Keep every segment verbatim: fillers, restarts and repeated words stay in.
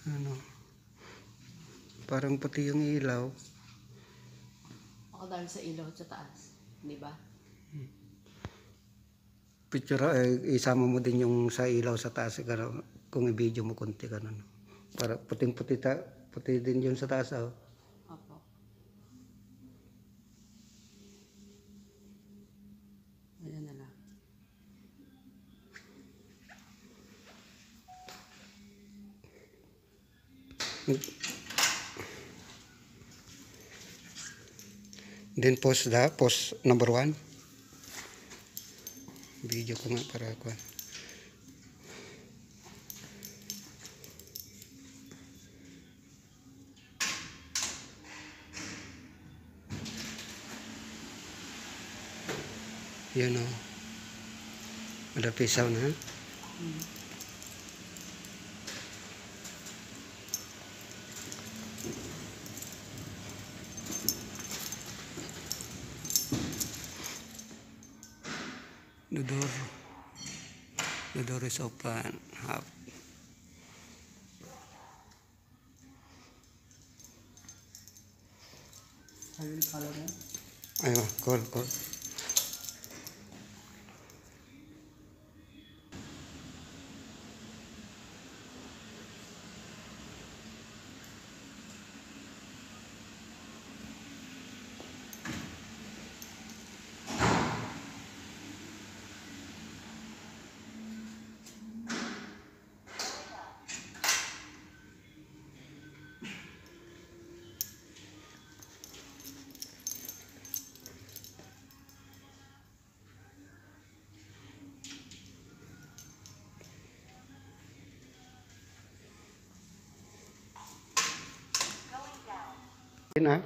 Ano, parang puti yung ilaw. Ako dahil sa ilaw sa taas, di ba? Picture, eh, isama mo din yung sa ilaw sa taas, eh, kung i-video mo konti ka na. Para puting-puti ta, puti din yun sa taas. Oh. Opo. Ayan na lang. Then post da, post number one. Video ko nga para ako. Yan o. Madapisaw na. Hmm. The door. The door is open. Half. Sabi ni color mo? Ayun, call, call. Yun ha.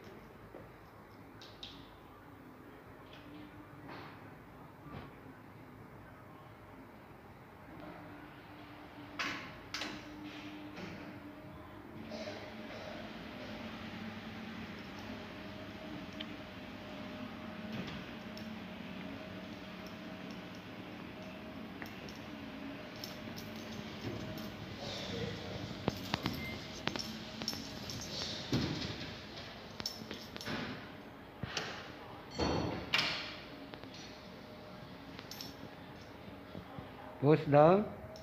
Post down.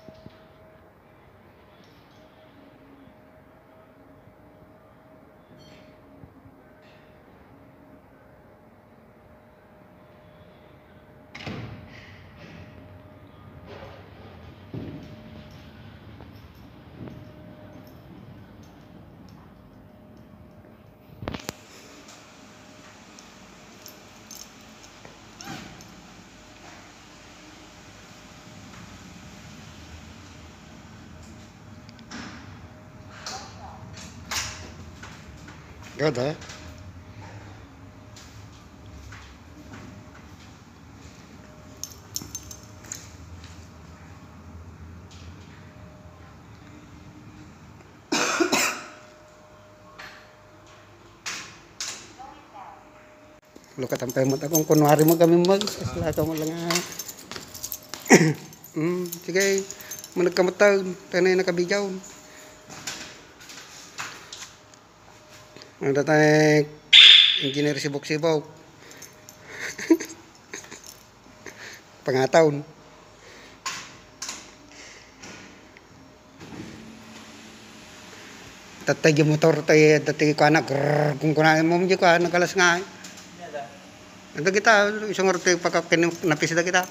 Good eh. Lukat ang pemot akong kunwari mo kami mag sila ka mo lang nga. Hmm, sige. Manag kamataw, tanay nakabidyaw. Ang datay engineer sibok-sibok. Pangataon. Tatay yung motor tayo, tatay ko anak, kung kunain mo mo ko, nagalas nga. Ito kita, isang oras tayo pagkakinapis na kita.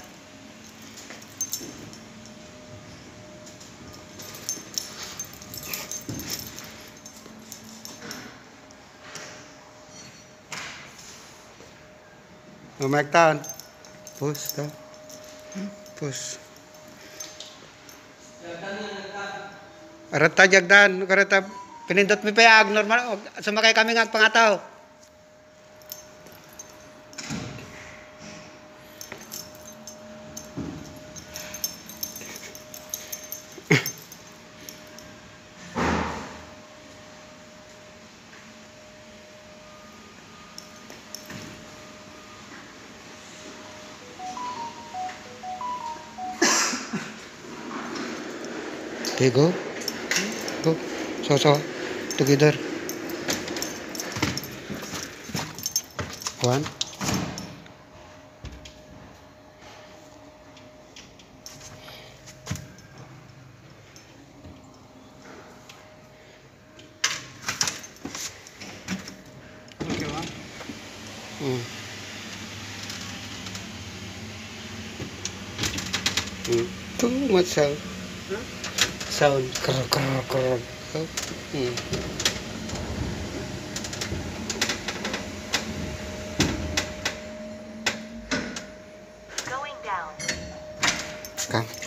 Lumaktan. Push to. Push. Arata jagdan, karata pinindot mi payag normal sumakay kami nga pangataw. Okay, go. Go. So, so, together. One. Okay, one. Mm. Mm. Too much sound. Huh? Sound. Krr, krr, krr. Oh. Mm. Going down. Come.